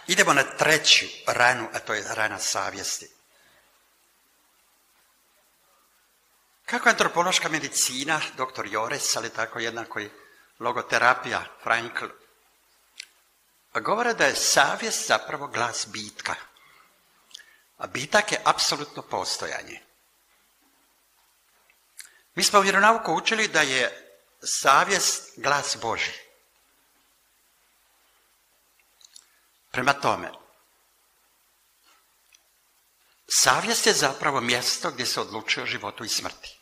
Idemo na treću ranu, a to je rana savjesti. Kako antropološka medicina, dr. Jores, ali tako jednako i logoterapija, Frankl, govore da je savjest zapravo glas bitka. A bitak je apsolutno postojanje. Mi smo u vjeronauku učili da je savjest glas Božji. Prema tome, savjest je zapravo mjesto gdje se odlučuje o životu i smrti.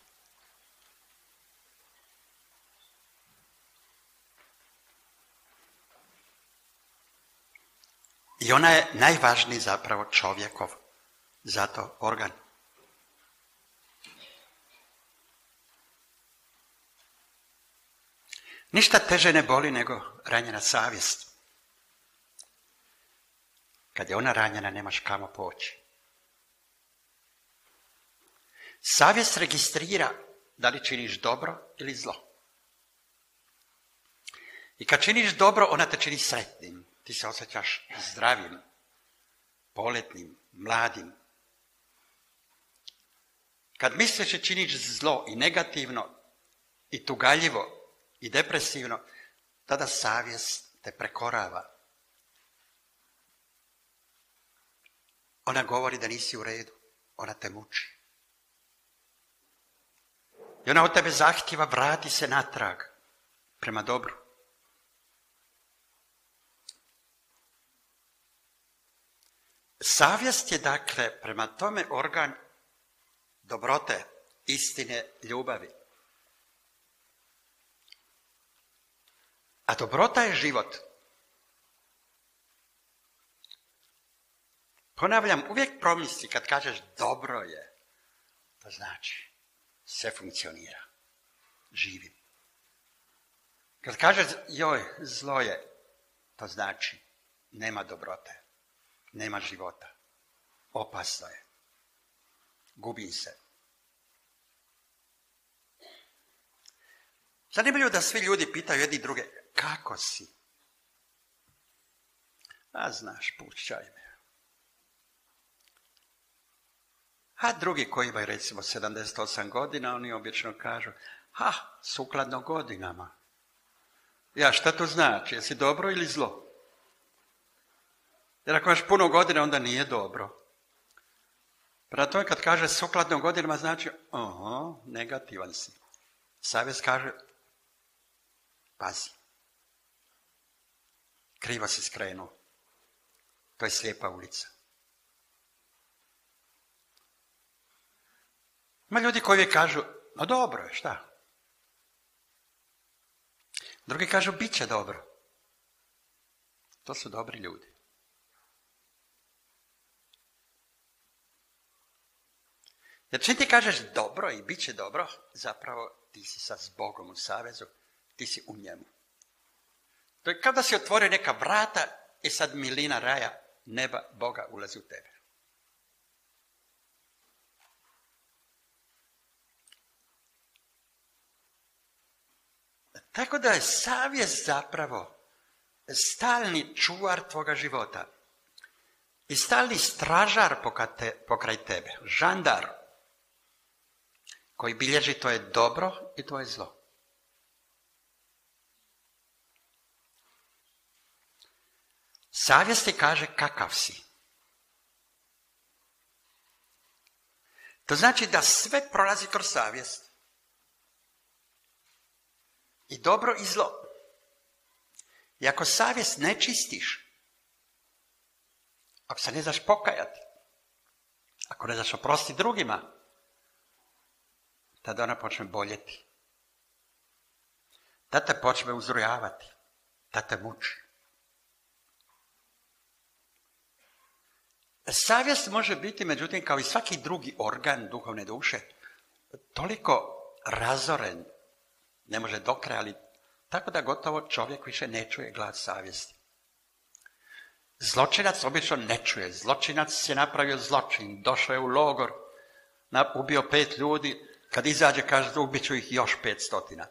I ona je najvažniji zapravo čovjekov zato organ. Ništa teže ne boli nego ranjena savjest. Kad je ona ranjena, nemaš kamo poći. Savjest registrira da li činiš dobro ili zlo. I kad činiš dobro, ona te čini sretnim. Ti se osjećaš zdravim, poletnim, mladim. Kad misliš i činiš zlo i negativno, i tugaljivo, i depresivno, tada savjest te prekorava. Ona govori da nisi u redu, ona te muči. I ona od tebe zahtjeva, vrati se natrag, prema dobru. Savjest je, dakle, prema tome organ dobrote, istine, ljubavi. A dobrota je život. Ponavljam, uvijek promisli kad kažeš dobro je, to znači sve funkcionira, živim. Kad kažeš joj, zlo je, to znači nema dobrote, nema života, opasno je, gubim se. Zanimljivo da svi ljudi pitaju jedni druge, kako si? A znaš, pušćaj me. A drugi koji imaju recimo 78 godina, oni obično kažu, sukladno godinama. Ja, šta to znači? Jesi dobro ili zlo? Jer ako imaš puno godina, onda nije dobro. Prema tome kad kaže sukladno godinama, znači, negativan si. Savjest kaže, pazi, krivo si skrenuo. To je slijepa ulica. Ima ljudi koji kažu, no dobro je, šta? Drugi kažu, bit će dobro. To su dobri ljudi. Jer čim ti kažeš dobro i bit će dobro, zapravo ti si sa Bogom u savezu, ti si u njemu. To je kao da si otvorio neka vrata i sad milina raja, neba, Boga ulazi u tebe. Tako da je savjest zapravo stalni čuvar tvoga života i stalni stražar pokraj tebe, žandar koji bilježi to je dobro i to je zlo. Savjest ti kaže kakav si. To znači da sve prolazi kroz savjest. I dobro i zlo. I ako savjest ne čistiš, ako se ne znaš pokajati, ako ne znaš oprostiti drugima, tada ona počne boljeti. Tada te počne uzrujavati. Tada te muči. Savjest može biti, međutim, kao i svaki drugi organ duhovne duše, toliko razoren, ne može do kraja, ali tako da gotovo čovjek više ne čuje glas savjesti. Zločinac obično ne čuje. Zločinac je napravio zločin, došao je u logor, ubio 5 ljudi, kad izađe kaže ubit ću ih još 500.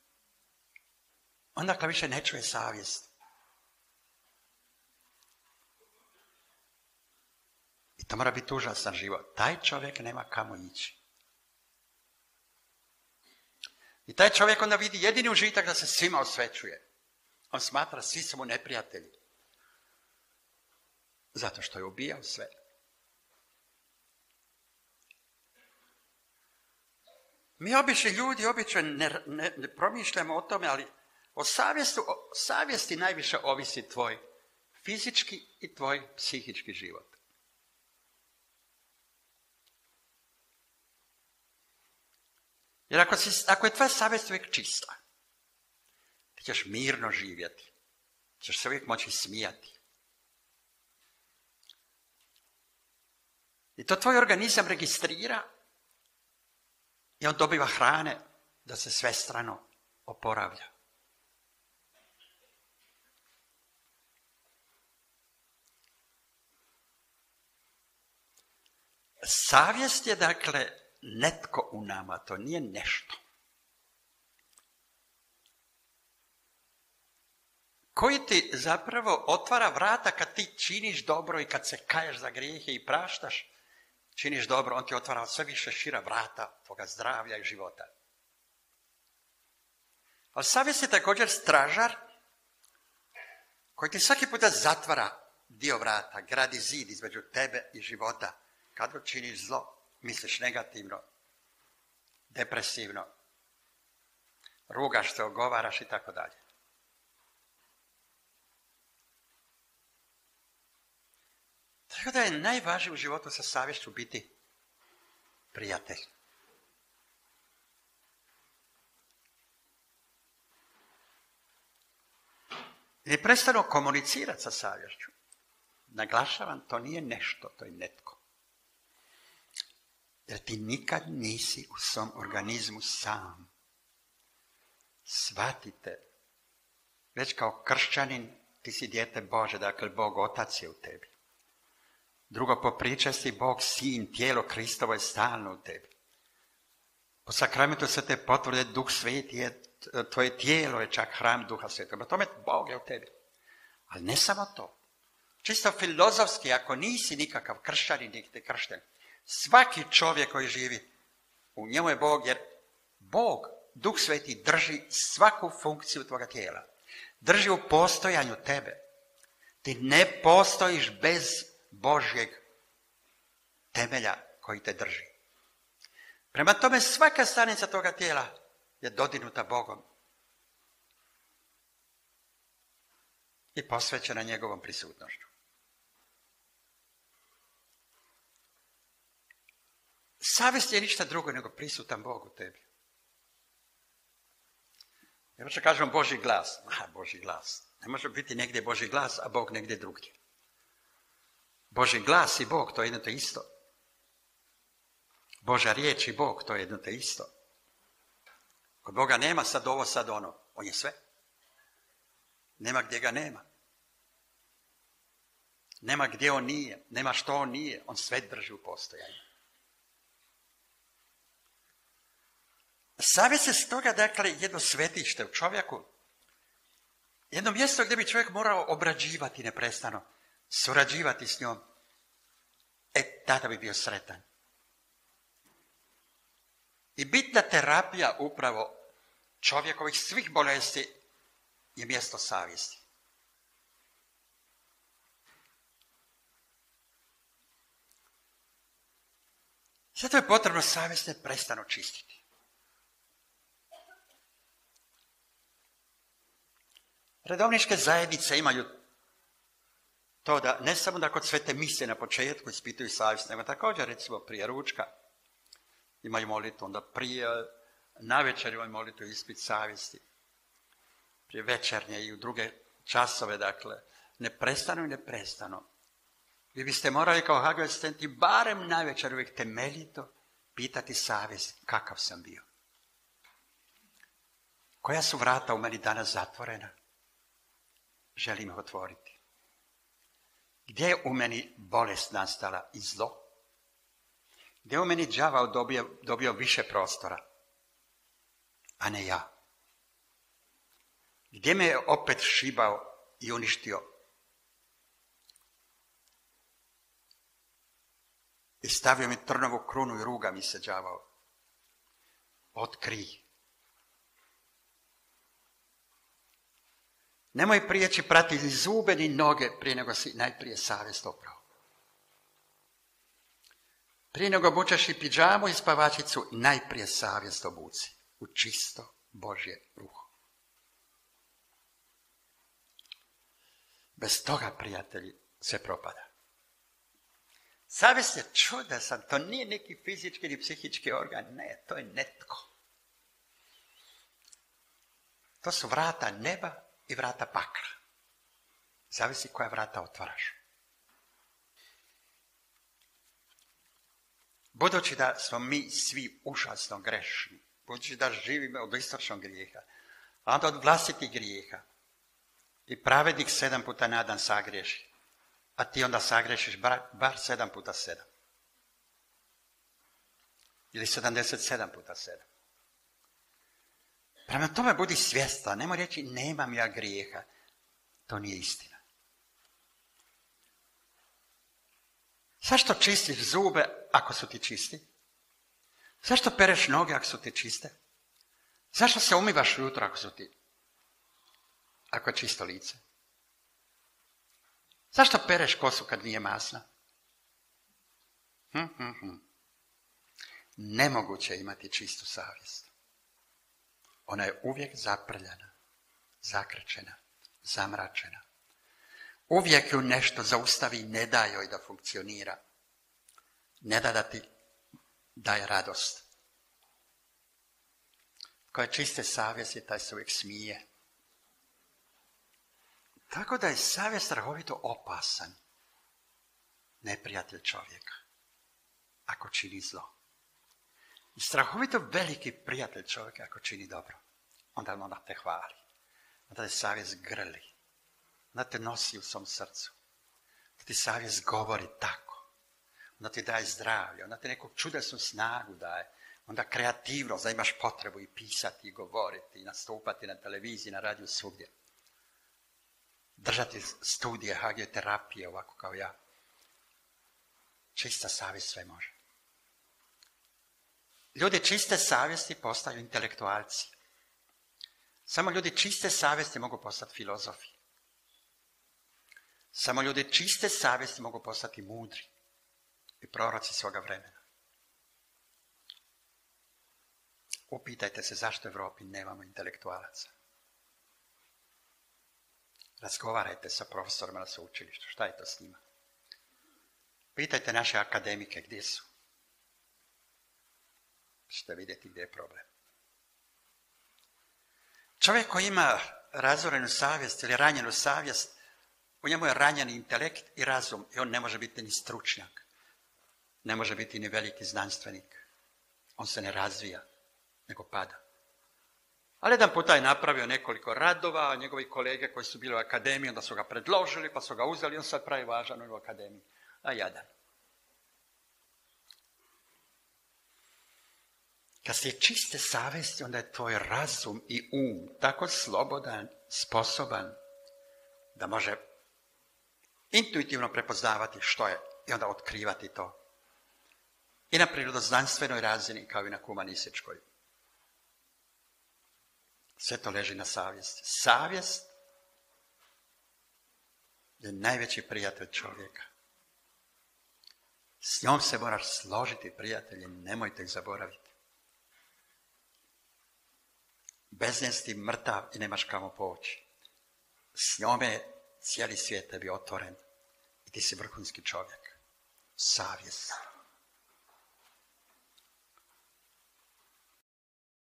Onda kad više ne čuje savjest. I to mora biti užasan život. Taj čovjek nema kamo ići. I taj čovjek onda vidi jedini užitak da se svima osvećuje. On smatra svi su mu neprijatelji. Zato što je ubijao sve. Mi obični ljudi obično ne promišljamo o tome, ali o savjesti najviše ovisi tvoj fizički i tvoj psihički život. Jer ako je tvoja savjest uvijek čista, ti ćeš mirno živjeti, ćeš se uvijek moći smijati. I to tvoj organizam registrira i on dobiva hrane da se svestrano oporavlja. Savjest je dakle netko u nama, to nije nešto. Koji ti zapravo otvara vrata kad ti činiš dobro i kad se kaješ za grijehe i praštaš, činiš dobro, on ti otvara sve više šira vrata tvoga zdravlja i života. Ali savjest je također stražar koji ti svaki puta zatvara dio vrata, gradi zid između tebe i života. Kad god činiš zlo, misliš negativno, depresivno, rugaš se, ogovaraš i tako dalje. Tako da je najvažnije u životu sa savješću biti prijatelj. I prestanu komunicirati sa savješću. Naglašavam, to nije nešto, to je netko. Jer ti nikad nisi u svom organizmu sam. Shvatite, već kao kršćanin ti si dijete Bože, dakle Bog Otac je u tebi. Drugo, po pričesti Bog Sin, tijelo Kristovo je stalno u tebi. Po sakramentu Svete potvrde Duh Sveti je, tvoje tijelo je čak hram Duha Svetog. O tome Bog je u tebi. Ali ne samo to. Čisto filozofski, ako nisi nikakav kršćanin, niti kršten, svaki čovjek koji živi, u njemu je Bog, jer Bog, Duh Sveti, drži svaku funkciju tvoga tijela. Drži u postojanju tebe. Ti ne postojiš bez Božjeg temelja koji te drži. Prema tome svaka stanica toga tijela je dodirnuta Bogom i posvećena njegovom prisutnošću. Savjest je ništa drugo nego prisutan Bog u tebi. Ne može kažem Božji glas. Božji glas. Ne može biti negdje Božji glas, a Bog negdje drugdje. Božji glas i Bog, to je jedno te isto. Božja riječ i Bog, to je jedno te isto. Kod Boga nema sad ovo, sad ono. On je sve. Nema gdje ga nema. Nema gdje on nije. Nema što on nije. On sve drži u postojanju. Savjest je stoga, dakle, jedno svetište u čovjeku. Jedno mjesto gdje bi čovjek morao obrađivati neprestano. Surađivati s njom. Tada bi bio sretan. I bitna terapija upravo čovjekovih svih bolesti je mjesto savjesti. Zato je potrebno savjest neprestano čistiti. Redovničke zajednice imaju to da ne samo da kod svete mise na početku ispituju savjest, nego također recimo prije ručka imaju molitvu, onda prije navečer imaju molitvu ispit savjesti, prije večernje i u druge časove, dakle, neprestano i neprestano. Vi biste morali kao HG asistenti barem navečer uvijek temeljito pitati savjest kakav sam bio. Koja su vrata u meni danas zatvorena? Želim ih otvoriti. Gdje je u meni bolest nastala i zlo? Gdje je u meni đavao dobio više prostora, a ne ja? Gdje me je opet šibao i uništio? stavio mi trnovu krunu i ruga mi se đavao. Otkrij. Nemoj prijeći prati ni zube ni noge prije nego si najprije savjest oprao. Prije nego obučeš i pidžamu i spavačicu, najprije savjest obuci u čisto Božje ruho. Bez toga, prijatelji, sve propada. Savjest je čudesan, to nije neki fizički ni psihički organ, ne, to je netko. To su vrata neba i vrata pakla. Zavisi koja vrata otvaraš. Budući da smo mi svi užasno grešni, budući da živimo od istočnog grijeha, a onda od vlastitih grijeha, i pravednik 7 puta na dan sagriješi, a ti onda sagriješiš bar 7 puta 7. Ili 77 puta 7. Prema tome budi svjestan, nemoj reći nemam ja grijeha. To nije istina. Zašto čistiš zube ako su ti čisti? Zašto pereš noge ako su ti čiste? Zašto se umivaš ujutro ako je čisto lice? Zašto pereš kosu kad nije masna? Nemoguće imati čistu savjest. Ona je uvijek zaprljana, zakrčena, zamračena. Uvijek ju nešto zaustavi i ne da joj da funkcionira. Ne da ti daje radost. Ko je čiste savjesti, taj se uvijek smije. Tako da je savjest strahovito opasan neprijatelj čovjeka, ako čini zlo. I strahovito veliki prijatelj čovjeka ako čini dobro. Onda te hvali. Onda te savjest grli. Onda te nosi u svom srcu. Onda ti savjest govori tako. Onda ti daje zdravlje. Onda ti neku čudesnu snagu daje. Onda kreativnost, da imaš potrebu i pisati, i govoriti, i nastupati na televiziji, na radiju, svugdje. Držati studije hagioterapije ovako kao ja. Čista savjest sve može. Ljudi čiste savjesti postaju intelektualci. Samo ljudi čiste savjesti mogu postati filozofi. Samo ljudi čiste savjesti mogu postati mudri i proroci svoga vremena. Upitajte se zašto u Europi nemamo intelektualaca. Razgovarajte sa profesorima na sveučilištu. Šta je to s njima? Pitajte naše akademike gdje su. Ćete vidjeti gdje je problem. Čovjek koji ima razorenu savjest ili ranjenu savjest, u njemu je ranjeni intelekt i razum i on ne može biti ni stručnjak. Ne može biti ni veliki znanstvenik. On se ne razvija, nego pada. Ali jedan puta je napravio nekoliko radova, a njegovi kolege koji su bili u akademiji, onda su ga predložili, pa su ga uzeli, on sad pravi važan u akademiji. A jadan. Kad si čiste savjesti, onda je tvoj razum i tako slobodan, sposoban, da može intuitivno prepoznavati što je i onda otkrivati to. I na prirodoznanstvenoj razini, kao i na humanističkoj. Sve to leži na savjesti. Savjest je najveći prijatelj čovjeka. S njom se moraš složiti, prijatelji, nemojte ih zaboraviti. Bez nje si mrtav i nemaš kamo poći. S njome je cijeli svijet tebi otvoren i ti si vrhunski čovjek. Savjest.